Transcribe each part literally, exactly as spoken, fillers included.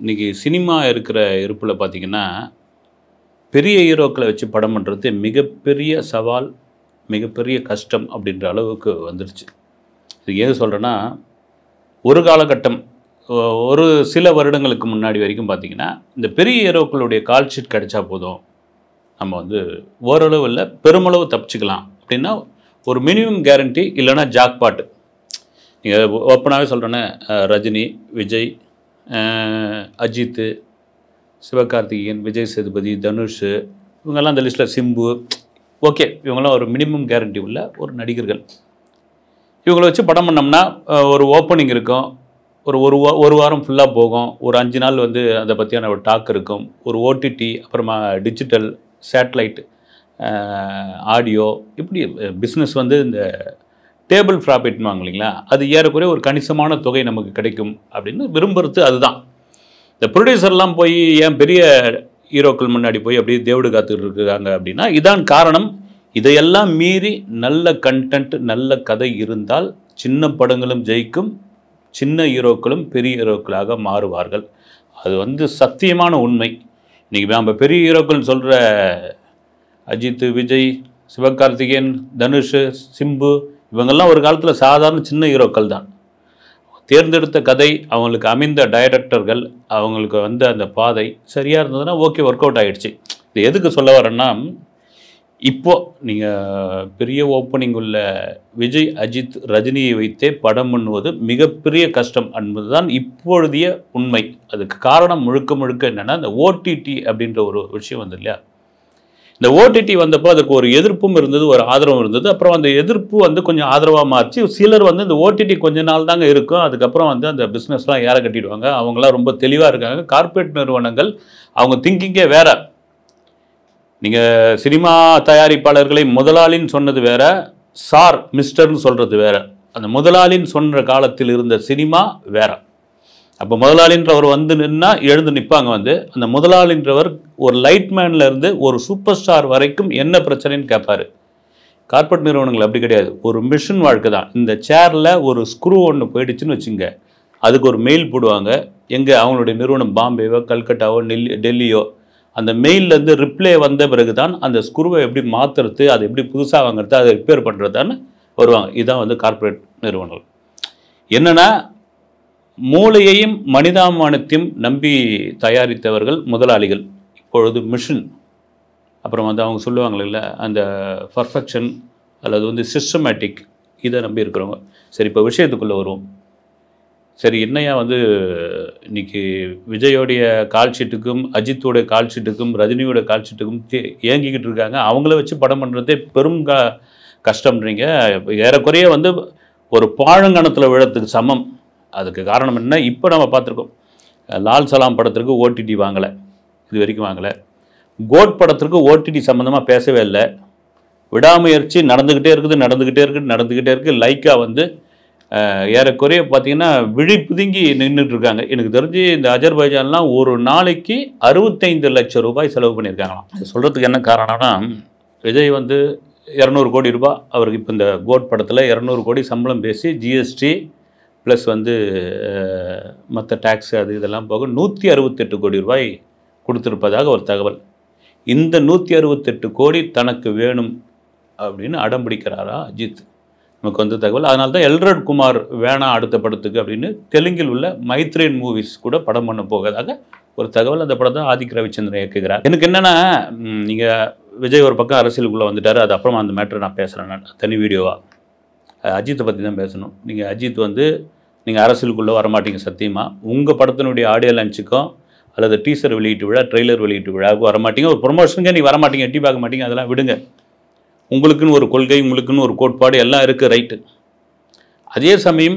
இன்றைக்கி சினிமா இருக்கிற இருப்பில் பார்த்திங்கன்னா பெரிய ஹீரோக்களை வச்சு படம் பண்ணுறது மிகப்பெரிய சவால், மிகப்பெரிய கஷ்டம் அப்படின்ற அளவுக்கு வந்துடுச்சு. இது ஏது சொல்கிறேன்னா, ஒரு காலகட்டம் ஒரு சில வருடங்களுக்கு முன்னாடி வரைக்கும் பார்த்திங்கன்னா இந்த பெரிய ஹீரோக்களுடைய கால் ஷீட் கிடைச்சா போதும், நம்ம வந்து ஓரளவு இல்லை பெருமளவு தப்பிச்சுக்கலாம் அப்படின்னா ஒரு மினிமம் கேரண்டி இல்லைன்னா ஜாக்பாட்டு. நீங்கள் ஓப்பனாகவே சொல்கிறேன்னே, ரஜினி, விஜய், அஜித்து, சிவகார்த்திகேயன், விஜய் சேதுபதி, தனுஷ், இவங்கெல்லாம் அந்த லிஸ்ட்டில், சிம்பு, ஓகே, இவங்கெல்லாம் ஒரு மினிமம் கேரண்டி உள்ள ஒரு நடிகர்கள். இவங்களை வச்சு படம் பண்ணோம்னா ஒரு ஓப்பனிங் இருக்கும், ஒரு ஒரு வா ஒரு வாரம் ஃபுல்லாக போகும், ஒரு அஞ்சு நாள் வந்து அதை பற்றியான ஒரு டாக் இருக்கும், ஒரு ஓடிடி, அப்புறமா டிஜிட்டல், சேட்டலைட், ஆடியோ, இப்படி பிஸ்னஸ் வந்து இந்த டேபிள் ப்ராஃபிட்னுவாங்க இல்லைங்களா, அது ஏறக்குறைய ஒரு கணிசமான தொகை நமக்கு கிடைக்கும் அப்படின்னு விரும்புறது. அதுதான் இந்த ப்ரொடியூசர்லாம் போய் ஏன் பெரிய ஹீரோக்கள் முன்னாடி போய் அப்படியே தேவடு காத்துக்கிட்டு இருக்காங்க அப்படின்னா இதான் காரணம். இதையெல்லாம் மீறி நல்ல கண்டென்ட், நல்ல கதை இருந்தால் சின்ன படங்களும் ஜெயிக்கும், சின்ன ஹீரோக்களும் பெரிய ஹீரோக்களாக மாறுவார்கள். அது வந்து சத்தியமான உண்மை. இன்றைக்கி நம்ம பெரிய ஹீரோக்கள்னு சொல்கிற அஜித், விஜய், சிவகார்த்திகேயன், தனுஷ், சிம்பு, இவங்கெல்லாம் ஒரு காலத்தில் சாதாரண சின்ன ஹீரோக்கள் தான். தேர்ந்தெடுத்த கதை, அவங்களுக்கு அமைந்த டைரக்டர்கள், அவங்களுக்கு வந்து அந்த பாதை சரியாக இருந்ததுன்னா ஓகே, ஒர்க் அவுட் ஆகிடுச்சு. இது எதுக்கு சொல்ல வரேன்னா, இப்போது நீங்கள் பெரிய ஓப்பனிங் உள்ள விஜய், அஜித், ரஜினியை வைத்தே படம் பண்ணுவது மிகப்பெரிய கஷ்டம் என்பது தான் இப்பொழுதைய உண்மை. அதுக்கு காரணம் முழுக்க முழுக்க என்னென்னா, இந்த ஓடிடி அப்படின்ற ஒரு விஷயம் வந்து இல்லையா. இந்த ஓடிடி வந்தப்போ அதுக்கு ஒரு எதிர்ப்பும் இருந்தது, ஒரு ஆதரவும் இருந்தது. அப்புறம் அந்த எதிர்ப்பு வந்து கொஞ்சம் ஆதரவாக மாறிச்சு. சிலர் வந்து இந்த ஓடிடி கொஞ்ச நாள் தாங்க இருக்கும், அதுக்கப்புறம் வந்து அந்த பிஸ்னஸ்லாம் ஏற கட்டிடுவாங்க. அவங்களாம் ரொம்ப தெளிவாக இருக்காங்க. கார்ப்பரேட் நிறுவனங்கள் அவங்க திங்கிங்கே வேறு. நீங்கள் சினிமா தயாரிப்பாளர்களை முதலாளின்னு சொன்னது வேற, சார் மிஸ்டர்னு சொல்கிறது வேற. அந்த முதலாளின்னு சொன்ன காலத்தில் இருந்த சினிமா வேற. அப்போ முதலாளின்றவர் வந்து நின்னா எழுந்து நிற்பாங்க. வந்து அந்த முதலாளின்றவர் ஒரு லைட்மேனில் இருந்து ஒரு சூப்பர் ஸ்டார் வரைக்கும் என்ன பிரச்சனைன்னு கேட்பார். கார்ப்பரேட் நிறுவனங்கள் அப்படி கிடையாது, ஒரு மிஷின் வாழ்க்கை தான். இந்த சேரில் ஒரு ஸ்க்ரூ ஒன்று போயிடுச்சுன்னு வச்சுங்க, அதுக்கு ஒரு மெயில் போடுவாங்க. எங்கே அவங்களுடைய நிறுவனம் பாம்பேவோ, கல்கட்டாவோ, நெல்லி டெல்லியோ, அந்த மெயிலேருந்து ரிப்ளே வந்த பிறகு தான் அந்த ஸ்க்ரூவை எப்படி மாற்றுறது, அதை எப்படி புதுசாக வாங்குறது, அதை ரிப்பேர் பண்ணுறதான்னு வருவாங்க. இதுதான் வந்து கார்ப்பரேட் நிறுவனங்கள். என்னென்னா, மூளையையும் மனிதாமானத்தையும் நம்பி தயாரித்தவர்கள் முதலாளிகள். இப்பொழுது மிஷின், அப்புறம் வந்து அவங்க சொல்லுவாங்க இல்லை, அந்த பர்ஃபெக்ஷன் அல்லது வந்து சிஸ்டமேட்டிக், இதை நம்பி இருக்கிறவங்க. சரி, இப்போ விஷயத்துக்குள்ளே வருவோம். சரி, என்னையா வந்து இன்றைக்கி விஜயோடைய கால்ஷீட்டுக்கும், அஜித்தோடைய கால்ஷீட்டுக்கும், ரஜினியோட கால்ஷீட்டுக்கும் ஏங்கிக்கிட்டு இருக்காங்க. அவங்கள வச்சு படம் பண்ணுறதே பெரும் க கஷ்டம்ன்றீங்க. ஏறக்குறைய வந்து ஒரு பாழங்கணத்தில் விழத்துக்கு சமம். அதுக்கு காரணம் என்ன? இப்போ நம்ம பார்த்துருக்கோம், லால் சலாம் படத்திற்கு ஓடிடி வாங்கலை, இது வரைக்கும் வாங்கலை. கோட் படத்திற்கு ஓடிடி சம்மந்தமாக பேசவே இல்லை. விடாமுயற்சி நடந்துக்கிட்டே இருக்குது, நடந்துக்கிட்டே இருக்குது, நடந்துக்கிட்டே இருக்குது. லைக்கா வந்து ஏறக்குறைய பார்த்திங்கன்னா விழி பிதுங்கி நின்றுட்டு இருக்காங்க. எனக்கு தெரிஞ்சு இந்த அஜர்பைஜான்லாம் ஒரு நாளைக்கு அறுபத்தைந்து லட்சம் ரூபாய் செலவு பண்ணியிருக்காங்களாம். இது சொல்கிறதுக்கு என்ன காரணம்னா, விஜய் வந்து இரநூறு கோடி ரூபாய் அவருக்கு இப்போ இந்த கோட் படத்தில் இரநூறு கோடி சம்பளம் பேசி ஜிஎஸ்டி ப்ளஸ் வந்து மற்ற டேக்ஸு அது இதெல்லாம் போக நூற்றி அறுபத்தெட்டு கோடி ரூபாய் கொடுத்துருப்பதாக ஒரு தகவல். இந்த நூற்றி அறுபத்தெட்டு கோடி தனக்கு வேணும் அப்படின்னு அடம் பிடிக்கிறாரா அஜித், நமக்கு வந்து தகவல். அதனால தான் எல்ரட் குமார் வேணாம் அடுத்த படத்துக்கு அப்படின்னு தெலுங்கில் உள்ள மைத்ரேன் மூவிஸ் கூட படம் பண்ண போவதாக ஒரு தகவல். அந்த படம் தான் ஆதிக் ரவிச்சந்திரன் இயக்குகிறார். எனக்கு என்னென்னா, நீங்கள் விஜய் ஒரு பக்கம் அரசியலுக்குள்ளே வந்துட்டார், அது அப்புறமா அந்த மேட்ரை நான் பேசுகிறேன், நான் தனி வீடியோவாக. அஜித்தை பற்றி தான் பேசணும். நீங்கள் அஜித் வந்து நீங்கள் அரசியலுக்குள்ளே வரமாட்டீங்க சத்தியமாக. உங்கள் படத்தினுடைய ஆடியோ லான்ச்சுக்கும் அல்லது டீசர் வெளியீட்டு விழா, ட்ரெய்லர் வெளியீட்டு விழாவுக்கும் வரமாட்டீங்க. ஒரு ப்ரொமோஷனுக்கே நீங்கள் வரமாட்டீங்க, எட்டி பார்க்க மாட்டீங்க, அதெல்லாம் விடுங்க. உங்களுக்குன்னு ஒரு கொள்கை, உங்களுக்குன்னு ஒரு கோட்பாடு எல்லாம் இருக்குது, ரைட்டு. அதே சமயம்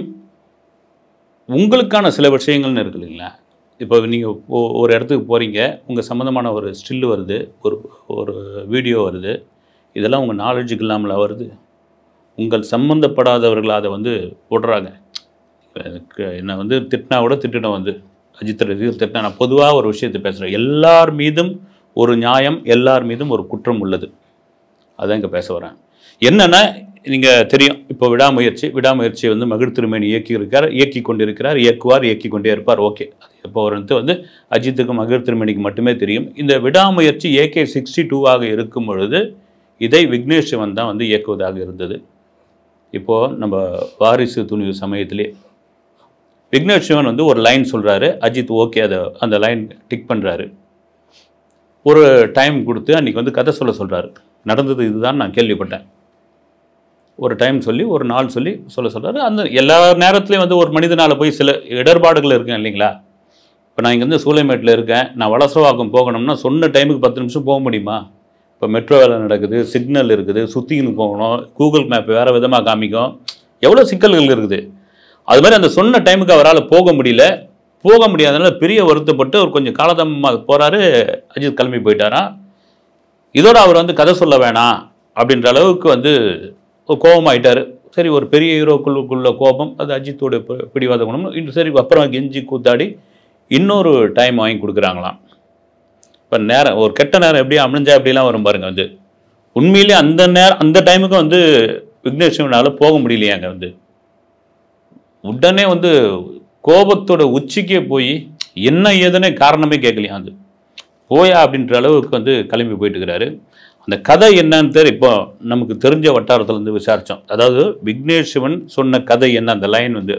உங்களுக்கான சில விஷயங்கள்னு இருக்குது இல்லைங்களா. இப்போ நீங்கள் ஒரு இடத்துக்கு போகிறீங்க, உங்கள் சம்மந்தமான ஒரு ஸ்டில்லு வருது, ஒரு ஒரு வீடியோ வருது, இதெல்லாம் உங்கள் நாலேஜுக்கு இல்லாமல் வருது. உங்கள் சம்மந்தப்படாதவர்கள் அதை வந்து போடுறாங்க. எனக்கு என்னை வந்து திட்டினா கூட திட்டின வந்து அஜித் திட்டினா, நான் பொதுவாக ஒரு விஷயத்தை பேசுகிறேன். எல்லார் மீதும் ஒரு நியாயம், எல்லார் மீதும் ஒரு குற்றம் உள்ளது. அதான் இங்கே பேச வரேன். என்னென்னா, நீங்கள் தெரியும் இப்போ விடாமுயற்சி விடாமுயற்சியை வந்து மகிழ் திருமேனி இயக்கி இருக்கார் இயக்கி கொண்டிருக்கிறார் இயக்குவார் இயக்கி கொண்டே இருப்பார். ஓகே, அது எப்போ வந்து வந்து அஜித்துக்கு மகிழ் திருமேனிக்கு மட்டுமே தெரியும். இந்த விடாமுயற்சி ஏகே சிக்ஸ்டி டூவாக இருக்கும் பொழுது இதை விக்னேஷ் சிவன் தான் வந்து இயக்குவதாக இருந்தது. இப்போது நம்ம வாரிசு துணிவு சமயத்திலே விக்னேஷ் சிவன் வந்து ஒரு லைன் சொல்கிறாரு, அஜித் ஓகே அதை அந்த லைன் டிக் பண்ணுறாரு. ஒரு டைம் கொடுத்து அன்றைக்கி வந்து கதை சொல்ல சொல்கிறாரு. நடந்தது இதுதான் நான் கேள்விப்பட்டேன். ஒரு டைம் சொல்லி ஒரு நாள் சொல்லி சொல்ல சொல்கிறாரு. அந்த எல்லா நேரத்துலையும் வந்து ஒரு மனிதனால் போய் சில இடர்பாடுகள் இருக்கேன் இல்லைங்களா? இப்போ நான் இங்கேருந்து சூளைமேட்டில் இருக்கேன், நான் வலசவாக்கம் போகணும்னா சொன்ன டைமுக்கு பத்து நிமிஷம் போக முடியுமா? இப்போ மெட்ரோ வேலை நடக்குது, சிக்னல் இருக்குது, சுற்றின்னு போகணும், கூகுள் மேப் வேறு விதமாக காமிக்கும், எவ்வளோ சிக்கல்கள் இருக்குது. அது மாதிரி அந்த சொன்ன டைமுக்கு அவரால் போக முடியல. போக முடியாதனால பெரிய வருத்தப்பட்டு அவர் கொஞ்சம் காலதாமமாக போகிறாரு. அஜித் கிளம்பி போயிட்டாராம். இதோட அவர் வந்து கதை சொல்ல வேணாம் அப்படின்ற அளவுக்கு வந்து கோபமாயிட்டார். சரி, ஒரு பெரிய ஹீரோக்குள்ளுக்குள்ள கோபம், அது அஜித்தோட பிடிவாத குணம். இன்னும் சரி, அப்புறம் கெஞ்சி கூத்தாடி இன்னொரு டைம் வாங்கி கொடுக்குறாங்களாம். இப்போ நேரம் ஒரு கெட்ட நேரம் எப்படி அமைஞ்சா அப்படிலாம் வரும் பாருங்கள். வந்து உண்மையிலே அந்த நேரம் அந்த டைமுக்கு வந்து விக்னேஷ் சிவனால் போக முடியலையாங்க. வந்து உடனே வந்து கோபத்தோட உச்சிக்கே போய் என்ன ஏதுன்னு காரணமே கேட்கலையா, அது போயா அப்படின்ற அளவுக்கு வந்து கிளம்பி போயிட்டு இருக்கிறாரு. அந்த கதை என்னன்னு தெரியும். இப்போ நமக்கு தெரிஞ்ச வட்டாரத்துலேருந்து விசாரித்தோம். அதாவது விக்னேஷ் சிவன் சொன்ன கதை என்ன, அந்த லைன் வந்து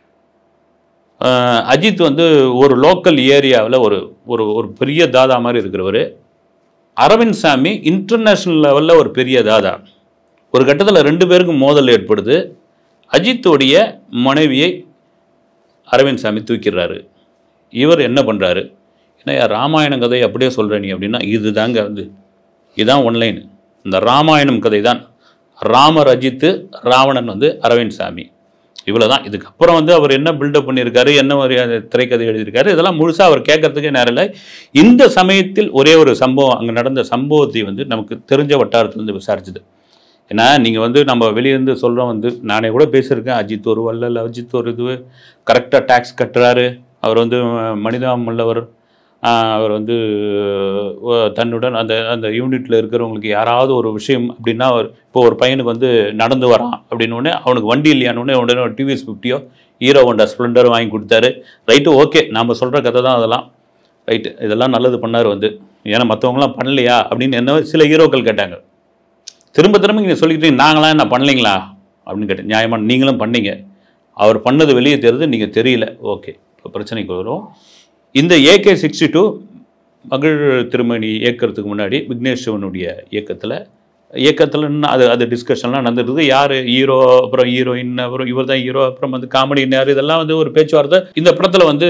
அஜித் வந்து ஒரு லோக்கல் ஏரியாவில் ஒரு ஒரு ஒரு பெரிய தாதா மாதிரி இருக்கிறவர். அரவிந்த் சாமி இன்டர்நேஷ்னல் லெவலில் ஒரு பெரிய தாதா. ஒரு கட்டத்தில் ரெண்டு பேருக்கும் மோதல் ஏற்படுது. அஜித்தோடைய மனைவியை அரவிந்த் சாமி தூக்கிடுறாரு. இவர் என்ன பண்ணுறாரு, ஏன்னா ராமாயணம் கதை அப்படியே சொல்கிற நீ அப்படின்னா, இது தாங்க வந்து இதுதான் ஒன்லைன். இந்த ராமாயணம் கதை தான். ராமர் அஜித்து, ராவணன் வந்து அரவிந்த் சாமி. இவ்வளோ தான். இதுக்கப்புறம் வந்து அவர் என்ன பில்டப் பண்ணியிருக்காரு, என்ன மாதிரியான திரைக்கதை எழுதியிருக்காரு, இதெல்லாம் முழுசாக அவர் கேட்கறதுக்கே நேரம் இல்லை. இந்த சமயத்தில் ஒரே ஒரு சம்பவம், அங்கே நடந்த சம்பவத்தை வந்து நமக்கு தெரிஞ்ச வட்டாரத்துலேருந்து விசாரிச்சுது. ஏன்னா நீங்கள் வந்து நம்ம வெளியேருந்து சொல்கிறோம், வந்து நானே கூட பேசியிருக்கேன், அஜித் ஒரு வல்லல், அஜித் ஒரு இது கரெக்டாக டேக்ஸ் கட்டுறாரு, அவர் வந்து மனிதம் உள்ளவர், அவர் வந்து தன்னுடன் அந்த அந்த யூனிட்டில் இருக்கிறவங்களுக்கு யாராவது ஒரு விஷயம் அப்படின்னா, அவர் இப்போ ஒரு பையனுக்கு வந்து நடந்து வரான் அப்படின்னோடனே அவனுக்கு வண்டி இல்லையானோடனே உடனே ஒரு டிவிஎஸ் ஃபிஃப்டியோ ஹீரோ ஹோண்டா ஸ்ப்ளெண்டர் வாங்கி கொடுத்தாரு. ரைட்டு, ஓகே, நாம் சொல்கிற கதை தான் அதெல்லாம். ரைட்டு, இதெல்லாம் நல்லது பண்ணார் வந்து. ஏன்னா மற்றவங்களாம் பண்ணலையா அப்படின்னு என்ன சில ஹீரோக்கள் கேட்டாங்க. திரும்ப திரும்ப நீங்கள் சொல்லிக்கிட்டீங்க, நாங்களாம் என்ன பண்ணலைங்களா அப்படின்னு கேட்டேன். நியாயமாக நீங்களும் பண்ணீங்க, அவர் பண்ணது வெளியே தெரியுது, நீங்கள் தெரியல. ஓகே, இப்போ பிரச்சனைக்கு வரும். இந்த ஏகே சிக்ஸ்டி டூ மகிழ் திருமணி இயக்கிறதுக்கு முன்னாடி விக்னேஷ் சிவனுடைய இயக்கத்தில் இயக்கத்தில் அது அது டிஸ்கஷன்லாம் நடந்துருக்குது. யார் ஹீரோ, அப்புறம் ஹீரோயின், அப்புறம் இவர் தான் ஹீரோ, அப்புறம் வந்து காமெடி யார், இதெல்லாம் வந்து ஒரு பேச்சுவார்த்தை. இந்த படத்தில் வந்து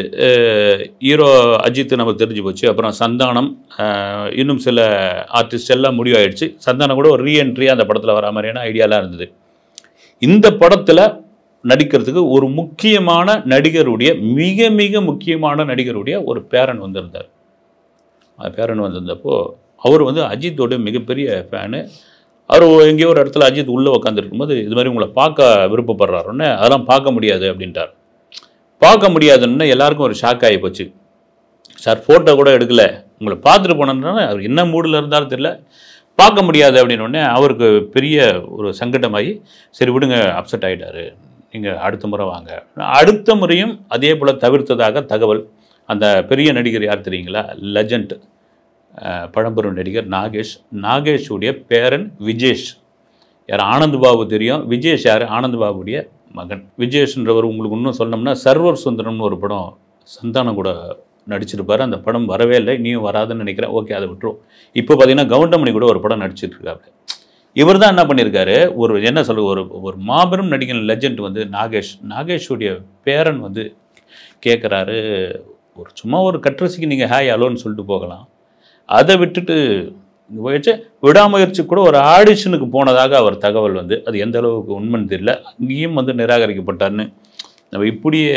ஹீரோ அஜித் நமக்கு தெரிஞ்சு போச்சு. அப்புறம் சந்தானம், இன்னும் சில ஆர்டிஸ்ட் எல்லாம் முடிவாயிடுச்சு. சந்தானம் கூட ஒரு ரீஎன்ட்ரியாக அந்த படத்தில் வர மாதிரியான ஐடியாலாம் இருந்தது. இந்த படத்தில் நடிக்கிறதுக்கு ஒரு முக்கியமான நடிகருடைய மிக மிக முக்கியமான நடிகருடைய ஒரு பேரன் வந்திருந்தார். அந்த பேரன் வந்திருந்தப்போ அவர் வந்து அஜித்தோட மிகப்பெரிய ஃபேனு. அவர் எங்கேயோ ஒரு இடத்துல அஜித் உள்ளே உட்காந்துருக்கும்போது இது மாதிரி உங்களை பார்க்க விருப்பப்படுறாருன்னு, அதெல்லாம் பார்க்க முடியாது அப்படின்ட்டார். பார்க்க முடியாதுன்னு எல்லாருக்கும் ஒரு ஷாக் ஆகி போச்சு. சார் ஃபோட்டோ கூட எடுக்கலை, உங்களை பார்த்துட்டு போனோன்னா அவர் என்ன மூடில் இருந்தாலும் தெரியல, பார்க்க முடியாது அப்படின்னோடனே அவருக்கு பெரிய ஒரு சங்கடமாகி, சரி விடுங்க, அப்செட் ஆகிட்டார், நீங்கள் அடுத்த முறை வாங்க. அடுத்த முறையும் அதே போல் தவிர்த்ததாக தகவல். அந்த பெரிய நடிகர் யார் தெரியுங்களா, லெஜண்ட் பழம்பெரும் நடிகர் நாகேஷ். நாகேஷுடைய பேரன் விஜேஷ். யார், ஆனந்த் பாபு தெரியும். விஜேஷ் யார், ஆனந்த் பாபுடைய மகன். விஜேஷ்ன்றவர் உங்களுக்கு இன்னும் சொன்னோம்னா சர்வர் சுந்தரம்னு ஒரு படம் சந்தானம் கூட நடிச்சிருப்பார். அந்த படம் வரவே இல்லை, நீயும் வராதுன்னு நினைக்கிறேன். ஓகே, அதை விட்டுரும். இப்போ பார்த்தீங்கன்னா கவுண்டமணி கூட ஒரு படம் நடிச்சிட்டு இருக்காரு. இவர் தான் என்ன பண்ணியிருக்காரு, ஒரு என்ன சொல்ல ஒரு ஒரு மாபெரும் நடிகர் லெஜண்ட் வந்து நாகேஷ். நாகேஷுடைய பேரன் வந்து கேட்குறாரு, ஒரு சும்மா ஒரு கட்ரஸிக்கு நீங்கள் ஹாய் அலோன்னு சொல்லிட்டு போகலாம், அதை விட்டுட்டு போயிடுச்சு. விடாமுயற்சி கூட ஒரு ஆடிஷனுக்கு போனதாக அவர் தகவல் வந்து, அது எந்த அளவுக்கு உண்மைன்னு தெரியல. அங்கேயும் வந்து நிராகரிக்கப்பட்டார்னு நம்ம இப்படியே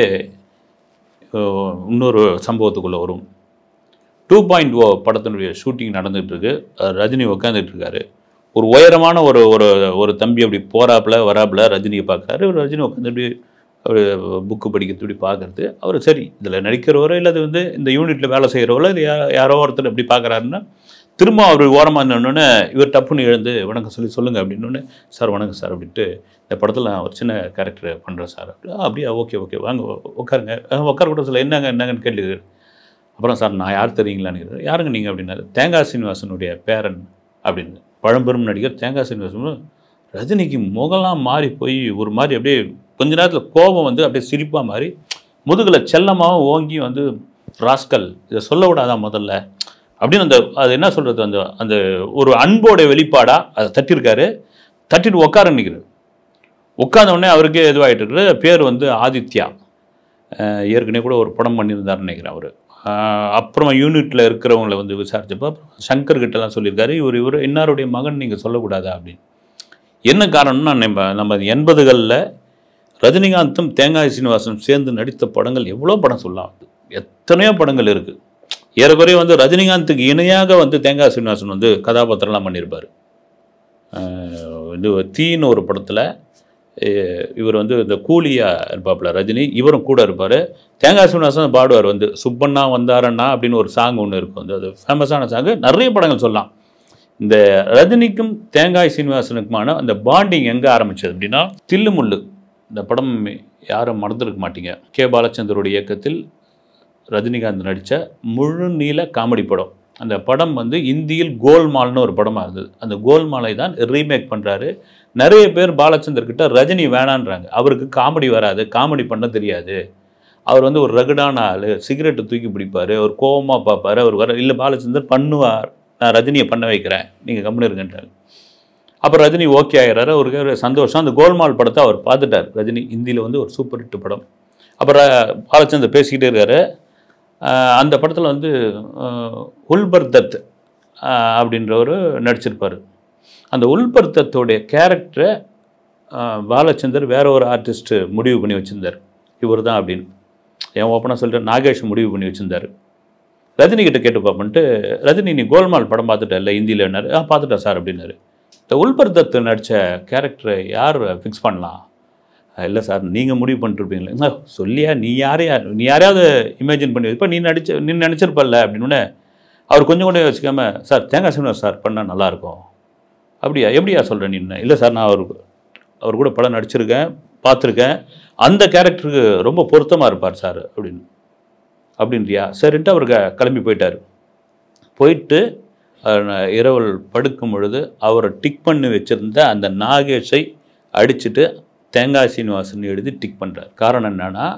இன்னொரு சம்பவத்துக்குள்ளே வரும். டூ பாயிண்ட் ஓ படத்தினுடைய ஷூட்டிங் நடந்துகிட்ருக்கு. ரஜினி உட்காந்துட்ருக்காரு. ஒரு உயரமான ஒரு ஒரு ஒரு தம்பி அப்படி போகிறாப்புல வராப்புல ரஜினியை பார்க்குறாரு. ரஜினி உட்காந்து அப்படி புக்கு படிக்கிறது இப்படி பார்க்குறது. அவர் சரி இதில் நடிக்கிறவரோ இல்லை அது வந்து இந்த யூனிட்டில் வேலை செய்கிறவரோ இல்லை யாரோ ஒருத்தர் எப்படி பார்க்குறாருன்னா, திரும்ப அவர் ஓரமாக இருந்தோடனே இவர் டப்புன்னு எழுந்து வணக்கம் சொல்லி சொல்லுங்கள் அப்படின்னோடனே சார் வணக்கம் சார் அப்படின்ட்டு இந்த படத்தில் நான் ஒரு சின்ன கேரக்டர் பண்ணுறேன் சார் அப்படி அப்படியா ஓகே ஓகே வாங்க உட்காருங்க உட்கார கூட சொல்ல என்னங்க என்னங்கன்னு கேள்வி. அப்புறம் சார் நான் யார் தெரியுங்களான்னு யாருங்க நீங்கள் அப்படின்னாரு. தேங்காய் சீனிவாசனுடைய பேரன் அப்படின்னு. பழம்பெரும் நடிகர் தேங்காய் சீனிவாசன். ரஜினிக்கு முகலாம் மாறி போய் ஒரு மாதிரி அப்படியே கொஞ்ச நேரத்தில் கோபம் வந்து அப்படியே சிரிப்பாக மாறி முதுகில் செல்லமாகவும் ஓங்கி வந்து ராஸ்கல் இதை சொல்ல விடாதான் முதல்ல அப்படின்னு அந்த அது என்ன சொல்கிறது அந்த அந்த ஒரு அன்போட வெளிப்பாடாக அதை தட்டியிருக்காரு. தட்டிட்டு உட்கார நிற்கிறார். உட்கார்ந்தவுடனே அவருக்கே இதுவாகிட்டு இருக்கிற பேர் வந்து ஆதித்யா. ஏற்கனவே கூட ஒரு படம் பண்ணியிருந்தாருன்னு நினைக்கிறேன் அவர். அப்புறமா யூனிட்டில் இருக்கிறவங்களை வந்து விசாரிச்சப்போ சங்கர்கிட்டலாம் சொல்லியிருக்காரு இவர் இவர் இன்னாருடைய மகன் நீங்கள் சொல்லக்கூடாதா அப்படின்னு. என்ன காரணம்னா நம்ம நம்ம எண்பதுகளில் ரஜினிகாந்தும் தேங்காய் சீனிவாசனும் சேர்ந்து நடித்த படங்கள் எவ்வளோ படம் சொல்லலாம், எத்தனையோ படங்கள் இருக்குது. ஏறக்குறைய வந்து ரஜினிகாந்துக்கு இணையாக வந்து தேங்காய் சீனிவாசன் வந்து கதாபாத்திரம்லாம் பண்ணியிருப்பார். இது தீன்னு ஒரு படத்தில் இவர் வந்து இந்த கூலியாக இருப்பாப்புல ரஜினி, இவரும் கூட இருப்பார். தேங்காய் சீனிவாசன் பாடுவார் வந்து சுப்பண்ணா வந்தாரண்ணா அப்படின்னு ஒரு சாங் ஒன்று இருக்கும். வந்து அது ஃபேமஸான சாங்கு. நிறைய படங்கள் சொல்லலாம். இந்த ரஜினிக்கும் தேங்காய் சீனிவாசனுக்குமான அந்த பாண்டிங் எங்கே ஆரம்பித்தது அப்படின்னா தில்லுமுள்ளு இந்த படம் யாரும் மறந்துருக்க மாட்டீங்க. கே பாலச்சந்தருடைய இயக்கத்தில் ரஜினிகாந்த் நடித்த முழு நீள காமெடி படம். அந்த படம் வந்து இந்தியில் கோல்மால்னு ஒரு படமாக இருந்தது. அந்த கோல்மாலை தான் ரீமேக் பண்ணுறாரு. நிறைய பேர் பாலச்சந்தர்கிட்ட ரஜினி வேணான்றாங்க, அவருக்கு காமெடி வராது, காமெடி பண்ண தெரியாது, அவர் வந்து ஒரு ரகுடான ஆள், சிகரெட்டை தூக்கி பிடிப்பார், அவர் கோபமாக பார்ப்பார், அவர் வர இல்லை பாலச்சந்தர் பண்ணுவார், நான் ரஜினியை பண்ண வைக்கிறேன் நீங்கள் கம்முன்னு இருங்கன்றார். அப்புறம் ரஜினி ஓகே ஆகிறாரு. அவருக்கு ஒரு சந்தோஷம். அந்த கோல்மால் படத்தை அவர் பார்த்துட்டார். ரஜினி ஹிந்தியில் வந்து ஒரு சூப்பர் ஹிட் படம். அப்புறம் பாலச்சந்தர் பேசிக்கிட்டே இருக்காரு. அந்த படத்தில் வந்து உல்பர் தத் அப்படின்றவர் நடிச்சிருப்பார். அந்த உல்பர் தத்தோடைய கேரக்டரை பாலச்சந்தர் வேற ஒரு ஆர்டிஸ்ட்டு முடிவு பண்ணி வச்சுருந்தார். இவர் தான் அப்படின்னு என் ஓப்பனாக சொல்லிட்டு நாகேஷ் முடிவு பண்ணி வச்சுருந்தார். ரஜினிகிட்ட கேட்டு பார்ப்பன்ட்டு ரஜினி நீ கோல்மால் படம் பார்த்துட்டா இல்லை ஹிந்தியில் என்னாரு ஆ பார்த்துட்டா சார் அப்படின்னாரு. இந்த உல்பர் தத் நடித்த கேரக்டரை யார் ஃபிக்ஸ் பண்ணலாம்? இல்லை சார் நீங்கள் முடிவு பண்ணிட்டுருப்பீங்களே சொல்லியா நீ யாரையா நீ யாரையாவது இமேஜின் பண்ணி இப்போ நீ நடிச்ச நீ நினச்சிருப்பல்ல அப்படின்னு அவர் கொஞ்சம் கூட வச்சுக்காம சார் தேங்காய் சீனிவாசன் சார் பண்ணால் நல்லாயிருக்கும். அப்படியா எப்படியா சொல்கிறேன் நீ? இல்லை சார் நான் அவர் அவர் கூட படம் நடிச்சிருக்கேன் பார்த்துருக்கேன், அந்த கேரக்டருக்கு ரொம்ப பொருத்தமாக இருப்பார் சார் அப்படின்னு. அப்படின்றியா சரின்ட்டு அவர் கிளம்பி போயிட்டார். போயிட்டு இரவல் படுக்கும் பொழுது அவரை டிக் பண்ணி வச்சுருந்த அந்த நாகேஷை அடிச்சுட்டு தேங்காய் சீனிவாசன் எழுதி டிக் பண்ணுறார். காரணம் என்னன்னா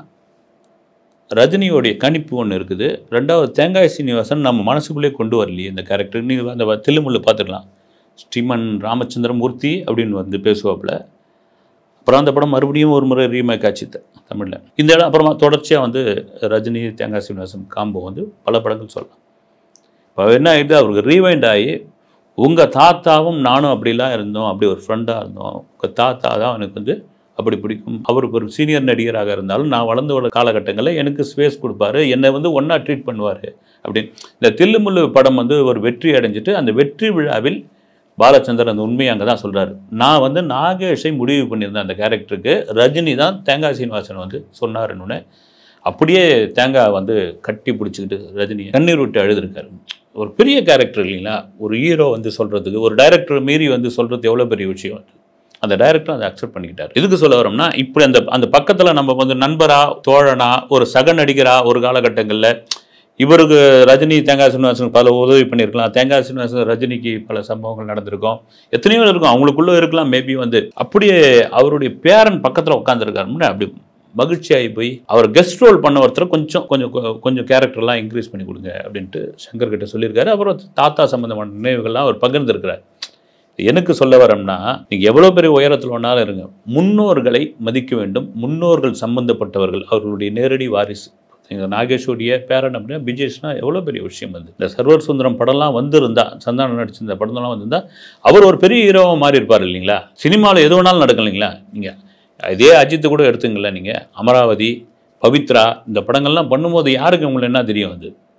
ரஜினியோடைய கணிப்பு ஒன்று இருக்குது. ரெண்டாவது தேங்காய் சீனிவாசன் நம்ம மனசுக்குள்ளே கொண்டு வரலையே இந்த கேரக்டர். நீங்கள் அந்த தில்லுமுள்ளு பார்த்துக்கலாம். ஸ்ரீமன் ராமச்சந்திரமூர்த்தி அப்படின்னு வந்து பேசுவாப்புல. அப்புறம் அந்த படம் மறுபடியும் ஒரு முறை ரீமேக் ஆச்சு தமிழில். இந்த இடம் அப்புறமா தொடர்ச்சியாக வந்து ரஜினி தேங்காய் சீனிவாசன் காம்போ வந்து பல படங்கள் சொல்லலாம். இப்போ என்ன ஆகிடுது அவருக்கு ரீவைண்ட் ஆகி உங்கள் தாத்தாவும் நானும் அப்படிலாம் இருந்தோம், அப்படி ஒரு ஃப்ரெண்டாக இருந்தோம், உங்கள் தாத்தா தான் எனக்கு வந்து அப்படி பிடிக்கும், அவருக்கு ஒரு சீனியர் நடிகராக இருந்தாலும் நான் வளர்ந்து வர காலகட்டங்களில் எனக்கு ஸ்பேஸ் கொடுப்பாரு, என்னை வந்து ஒன்றா ட்ரீட் பண்ணுவார் அப்படின்னு. இந்த தில்லுமுள்ளு படம் வந்து ஒரு வெற்றி அடைஞ்சிட்டு அந்த வெற்றி விழாவில் பாலச்சந்தர் அந்த உண்மையை அங்கே தான் சொல்கிறாரு. நான் வந்து நாகேஷை முடிவு பண்ணியிருந்தேன் அந்த கேரக்டருக்கு, ரஜினி தான் தேங்காய் சீனிவாசன் வந்து சொன்னாருன்னு. அப்படியே தேங்காய் வந்து கட்டி பிடிச்சிக்கிட்டு ரஜினியை கண்ணீர் விட்டு அழுதுருக்காரு. ஒரு பெரிய கேரக்டர் இல்லைங்களா, ஒரு ஹீரோ வந்து சொல்கிறதுக்கு ஒரு டைரக்டர் மீறி வந்து சொல்கிறது எவ்வளோ பெரிய விஷயம். அந்த டைரக்டர் அதை அக்செப்ட் பண்ணிக்கிட்டார். இதுக்கு சொல்ல வரோம்னா இப்படி அந்த அந்த பக்கத்தில் நம்ம வந்து நண்பரா தோழனா ஒரு சக நடிகரா ஒரு காலகட்டங்களில் இவருக்கு ரஜினி தேங்காய் சீனிவாசனுக்கு பல உதவி பண்ணியிருக்கலாம், தேங்காய் சீனிவாசன் ரஜினிக்கு பல சம்பவங்கள் நடந்திருக்கும், எத்தனையோ இருக்கும், அவங்களுக்குள்ளே இருக்கலாம் மேபி வந்து. அப்படியே அவருடைய பேரன் பக்கத்தில் உட்காந்துருக்காருன்னு அப்படி மகிழ்ச்சியாகி போய் அவர் கெஸ்ட் ரோல் பண்ண ஒருத்தர் கொஞ்சம் கொஞ்சம் கொஞ்சம் கேரக்டர்லாம் இன்க்ரீஸ் பண்ணி கொடுங்க அப்படின்ட்டு சங்கர்கிட்ட சொல்லியிருக்காரு. அப்புறம் தாத்தா சம்மந்தமான நினைவுகள்லாம் அவர் பகிர்ந்துருக்கிறார். எனக்கு சொல்ல வரோம்னா நீங்கள் எவ்வளோ பெரிய உயரத்தில் வேணாலும் இருங்க, முன்னோர்களை மதிக்க வேண்டும். முன்னோர்கள் சம்பந்தப்பட்டவர்கள் அவர்களுடைய நேரடி வாரிசு. எங்கள் நாகேஷோடைய பேரன் அப்படின்னா பிஜேஷ்னா எவ்வளோ பெரிய விஷயம் வந்து. இந்த சர்வர் சுந்தரம் படம்லாம் வந்திருந்தா, சந்தானம் நடிச்சிருந்த படம்லாம் வந்திருந்தா அவர் ஒரு பெரிய ஹீரோவாக மாறி இருப்பார் இல்லைங்களா. சினிமாவில் எது வேணாலும் நடக்கும் இல்லைங்களா. நீங்கள் இதே அஜித்து கூட எடுத்துங்களேன், நீங்கள் அமராவதி, பவித்ரா இந்த படங்கள்லாம் பண்ணும்போது யாருக்கு உங்களுக்கு என்ன தெரியும்? அது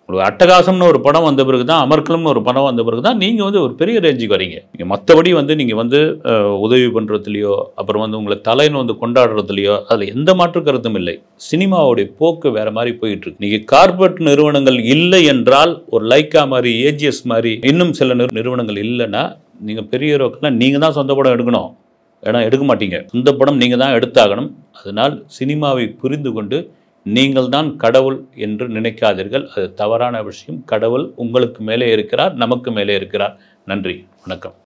உங்களுக்கு அட்டகாசம்னு ஒரு படம் வந்த பிறகு தான், அமர்க்களம்னு ஒரு படம் வந்த பிறகு தான் நீங்கள் வந்து ஒரு பெரிய ரேஞ்சுக்கு வரீங்க. நீங்கள் மற்றபடி வந்து நீங்கள் வந்து உதவி பண்ணுறதுலையோ, அப்புறம் வந்து உங்களை தலைன்னு வந்து கொண்டாடுறதுலையோ அதில் எந்த மாற்று கருத்தும் இல்லை. சினிமாவுடைய போக்கு வேறு மாதிரி போயிட்டுருக்கு. நீங்கள் கார்ப்பரேட் நிறுவனங்கள் இல்லை என்றால், ஒரு லைக்கா மாதிரி, ஏஜிஎஸ் மாதிரி இன்னும் சில நிறுவனங்கள் இல்லைன்னா, நீங்கள் பெரிய ஹீரோக்கெல்லாம் நீங்கள் தான் சொந்த படம் எடுக்கணும். ஏன்னா எடுக்க மாட்டீங்க. சொந்த படம் நீங்கள் தான் எடுத்தாகணும். அதனால் சினிமாவை புரிந்து கொண்டு நீங்கள் தான் கடவுள் என்று நினைக்காதீர்கள். அது தவறான விஷயம். கடவுள் உங்களுக்கு மேலே இருக்கிறார், நமக்கு மேலே இருக்கிறார். நன்றி, வணக்கம்.